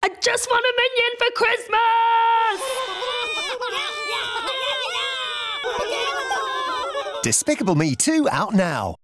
I just want a Minion for Christmas! Despicable Me 2 out now.